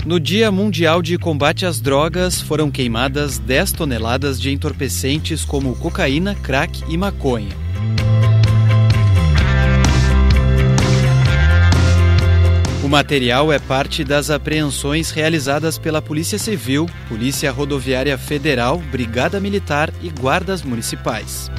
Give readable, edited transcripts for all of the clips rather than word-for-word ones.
No Dia Mundial de Combate às Drogas, foram queimadas 10 toneladas de entorpecentes como cocaína, crack e maconha. O material é parte das apreensões realizadas pela Polícia Civil, Polícia Rodoviária Federal, Brigada Militar e guardas municipais.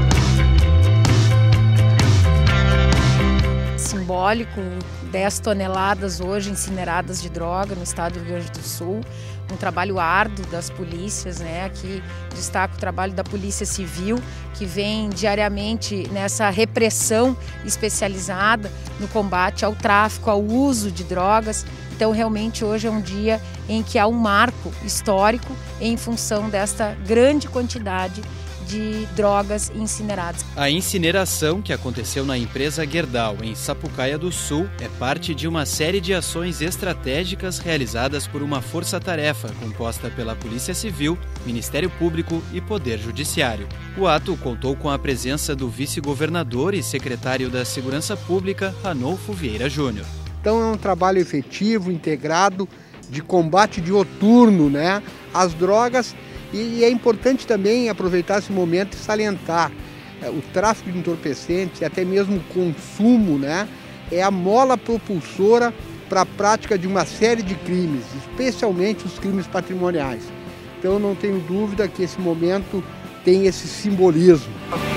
Simbólico, 10 toneladas hoje incineradas de droga no estado do Rio Grande do Sul. Um trabalho árduo das polícias, Aqui destaco o trabalho da Polícia Civil, que vem diariamente nessa repressão especializada no combate ao tráfico, ao uso de drogas. Então, realmente, hoje é um dia em que há um marco histórico em função desta grande quantidade de drogas incineradas. A incineração, que aconteceu na empresa Gerdau, em Sapucaia do Sul, é parte de uma série de ações estratégicas realizadas por uma força-tarefa composta pela Polícia Civil, Ministério Público e Poder Judiciário. O ato contou com a presença do vice-governador e secretário da Segurança Pública, Ranolfo Vieira Júnior. Então é um trabalho efetivo, integrado, de combate dioturno, às drogas. E é importante também aproveitar esse momento e salientar o tráfico de entorpecentes e até mesmo o consumo, é a mola propulsora para a prática de uma série de crimes, especialmente os crimes patrimoniais. Então eu não tenho dúvida que esse momento tem esse simbolismo.